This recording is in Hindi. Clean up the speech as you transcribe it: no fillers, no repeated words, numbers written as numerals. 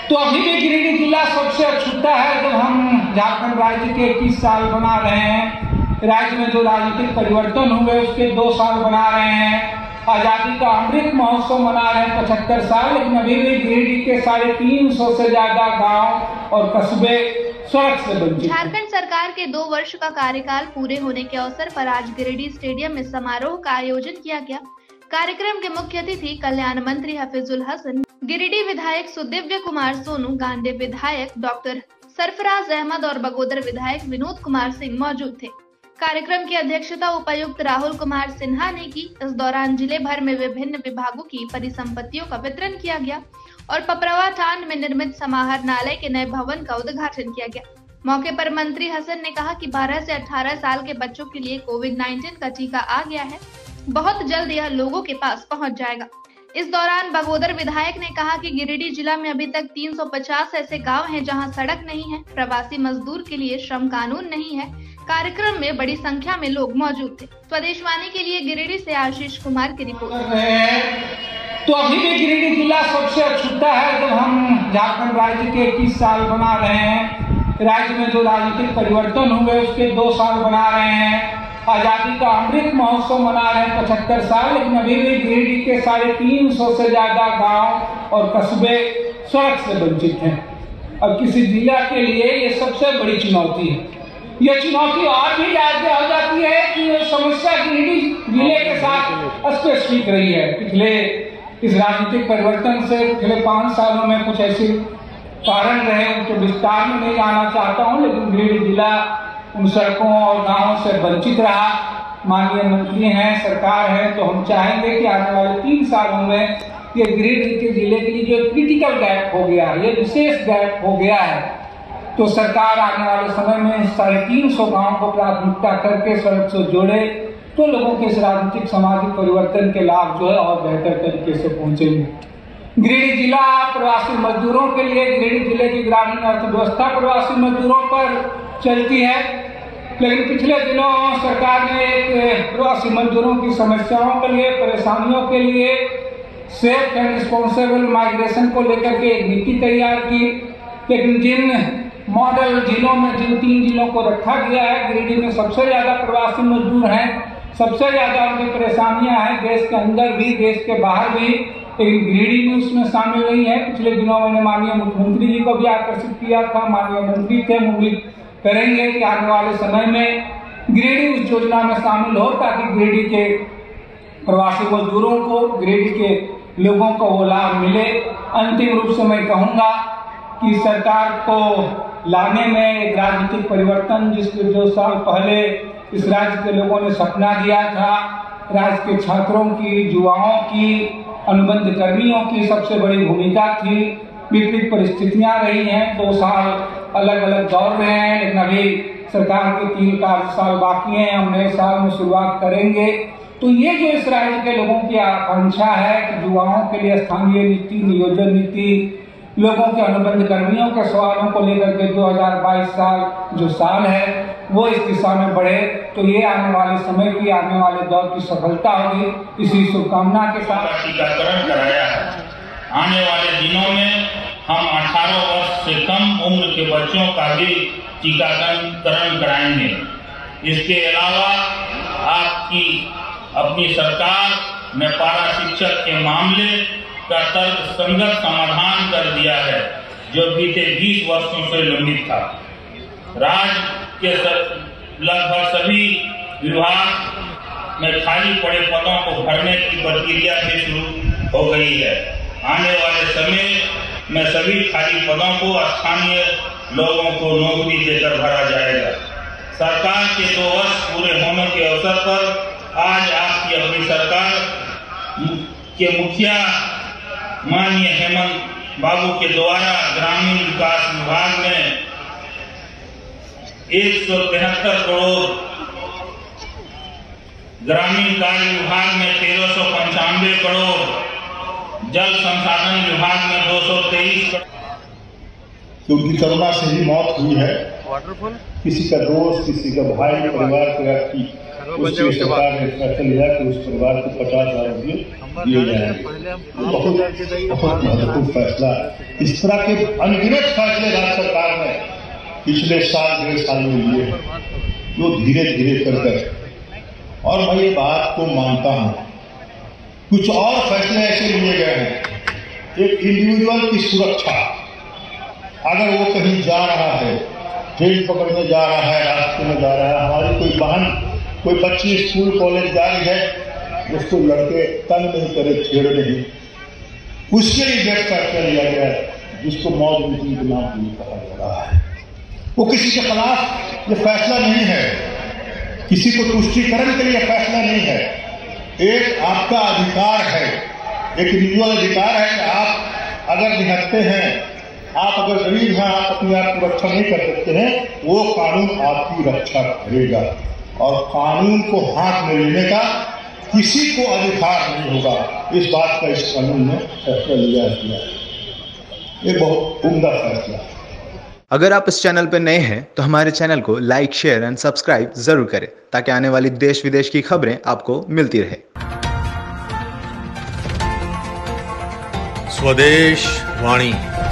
तो अभी भी गिरिडीह जिला सबसे अछूता है जब हम झारखंड राज्य के 21 साल बना रहे हैं। राज्य में जो राजनीतिक परिवर्तन हुए उसके 2 साल बना रहे हैं। आजादी का अमृत महोत्सव मना रहे हैं 75 साल, लेकिन अभी भी गिरिडीह के 350 से ज्यादा गांव और कस्बे सड़क से वंचित। झारखंड सरकार के 2 वर्ष का कार्यकाल पूरे होने के अवसर पर आज गिरिडीह स्टेडियम में समारोह का आयोजन किया गया। कार्यक्रम के मुख्य अतिथि कल्याण मंत्री हफीजुल हसन, गिरिडीह विधायक सुदिव्य कुमार सोनू, गांडेय विधायक डॉक्टर सरफराज अहमद और बगोदर विधायक विनोद कुमार सिंह मौजूद थे। कार्यक्रम की अध्यक्षता उपायुक्त राहुल कुमार सिन्हा ने की। इस दौरान जिले भर में विभिन्न विभागों की परिसंपत्तियों का वितरण किया गया और पपरवा टांड में निर्मित समाहरणालय के नए भवन का उद्घाटन किया गया। मौके पर मंत्री हसन ने कहा कि 12 से 18 साल के बच्चों के लिए कोविड-19 का टीका आ गया है, बहुत जल्द यह लोगों के पास पहुंच जाएगा। इस दौरान बगोदर विधायक ने कहा कि गिरिडीह जिला में अभी तक 350 ऐसे गांव हैं जहां सड़क नहीं है, प्रवासी मजदूर के लिए श्रम कानून नहीं है। कार्यक्रम में बड़ी संख्या में लोग मौजूद थे। स्वदेशवाणी के लिए गिरिडीह से आशीष कुमार की रिपोर्ट। तो अभी भी गिरिडीह जिला सबसे अछूता है जब हम झारखंड राज्य के 21 साल बना रहे हैं। राज्य में जो राजनीतिक परिवर्तन हुए उसके 2 साल बना रहे हैं। आजादी का अमृत महोत्सव मना रहे हैं 75 साल, लेकिन अभी भी गिरिडीह के 350 से ज्यादा गांव और कस्बे सड़क से वंचित हैं। अब किसी जिला के लिए ये सबसे बड़ी चुनौती है। यह चुनौती और भी ज्यादा हो जाती है कि समस्या गिरिडीह जिले के साथ स्पेसिफिक रही है। पिछले इस राजनीतिक परिवर्तन से पिछले 5 सालों में कुछ ऐसे कारण रहे, उनके विस्तार में नहीं जाना चाहता हूँ, लेकिन गिरिडीह जिला उन सड़कों और गांवों से वंचित रहा। माननीय मंत्री हैं, सरकार है, तो हम चाहेंगे कि आने वाले 3 सालों में ये गिरिडीह के जिले के लिए जो क्रिटिकल गैप हो गया है, ये विशेष गैप हो गया है, तो सरकार आने वाले समय में 350 गाँव को प्राथमिकता करके सड़क से जोड़े, तो लोगों के इस राजनीतिक सामाजिक परिवर्तन के लाभ जो है और बेहतर तरीके से पहुंचेंगे। गिरिडीह जिला प्रवासी मजदूरों के लिए, गिरिडीह जिले की ग्रामीण अर्थव्यवस्था प्रवासी मजदूरों पर चलती है, लेकिन पिछले दिनों सरकार ने एक प्रवासी मजदूरों की समस्याओं के लिए, परेशानियों के लिए सेफ एंड रिस्पॉन्सिबल माइग्रेशन को लेकर के एक नीति तैयार की। लेकिन जिन मॉडल जिलों में, जिन 3 जिलों को रखा गया है, गिरिडीह में सबसे ज्यादा प्रवासी मजदूर हैं, सबसे ज्यादा उनकी परेशानियां हैं, देश के अंदर भी देश के बाहर भी, लेकिन गिरिडीह में उसमें शामिल नहीं है। पिछले दिनों मैंने माननीय मुख्यमंत्री जी को भी आकर्षित किया था, माननीय मंत्री थे, उम्मीद करेंगे कि आने वाले समय में गिरिडीह उस योजना में शामिल हो ताकि गिरिडीह के प्रवासी मजदूरों को, गिरिडीह के लोगों को वो लाभ मिले। अंतिम रूप से मैं कहूँगा कि सरकार को लाने में एक राजनीतिक परिवर्तन, जिसके 2 साल पहले इस राज्य के लोगों ने सपना दिया था, राज्य के छात्रों की, युवाओं की, अनुबंध कर्मियों की सबसे बड़ी भूमिका थी। विपरीत परिस्थितियां रही हैं, 2 साल अलग अलग दौर रहे हैं, लेकिन अभी सरकार के 3 कार्यसाल बाकी हैं, हम नए साल में शुरुआत करेंगे। तो ये जो इस राज्य के लोगों की आकांक्षा है कि युवाओं के लिए स्थानीय नीति, नियोजन नीति, लोगों के अनुबंध कर्मियों के सवालों को लेकर के 2022 साल जो साल है वो इस दिशा में बढ़े, तो ये आने वाले समय की, आने वाले दौर की सफलता होगी। इसी शुभकामना के साथ टीकाकरण कराया है। आने वाले दिनों में हम 18 वर्ष से कम उम्र के बच्चों का भी टीकाकरण कराएंगे। इसके अलावा आपकी अपनी सरकार ने पारा शिक्षक के मामले का तर्कसंगत समाधान कर दिया है, जो बीते 20 वर्षों से लंबित था। राज्य के लगभग सभी विभाग में खाली पड़े पदों को भरने की प्रक्रिया भी शुरू हो गई है। आने वाले समय में सभी खाली पदों को स्थानीय लोगों को नौकरी देकर भरा जाएगा। सरकार के 2 वर्ष पूरे होने के अवसर पर आज आपकी अपनी सरकार के मुखिया माननीय हेमंत बाबू के द्वारा ग्रामीण विकास विभाग में 173 करोड़, ग्रामीण कार्य विभाग में 1395 करोड़, जल संसाधन विभाग में 223 करोड़। क्योंकि कोरोना से ही मौत हुई है, किसी का दोस्त, किसी का भाई, परिवार का व्यक्ति उसके सरकार ने फैसला लिया कि उस परिवार को 50,000 रुपये दिए जाएंगे। बहुत महत्वपूर्ण फैसला। इस तरह के अनगिनत फैसले राज्य सरकार ने पिछले साल 1.5 साल में लिए, जो धीरे धीरे कर और मैं ये बात को मानता हूँ। कुछ और फैसले ऐसे लिए गए हैं, एक इंडिविजुअल की सुरक्षा, अगर वो कहीं जा रहा है, ट्रेन पकड़ने जा रहा है, रास्ते में जा रहा है, हमारी कोई बहन, कोई बच्ची स्कूल कॉलेज जा रही है, उसको लड़के तंग नहीं करे, छेड़ नहीं, उसके लिए डेथ फैसला लिया गया है, जिसको मौत मीटिंग के नाम पर कहा जा रहा है। वो किसी के खिलाफ ये फैसला नहीं है, किसी को तुष्टीकरण के लिए फैसला नहीं है। एक आपका अधिकार है, एक इंडिविजुअल अधिकार है कि आप अगर निहत्ते हैं, आप अगर गरीब हैं, आप अपने आप को रक्षा नहीं कर सकते हैं, वो कानून आपकी रक्षा करेगा। और कानून को हाथ में लेने का किसी को अधिकार नहीं होगा। इस बात का इस कानून में फैसला लिया गया। ये बहुत उम्दा फैसला। अगर आप इस चैनल पर नए हैं तो हमारे चैनल को लाइक, शेयर एंड सब्सक्राइब जरूर करें, ताकि आने वाली देश विदेश की खबरें आपको मिलती रहे। स्वदेश वाणी।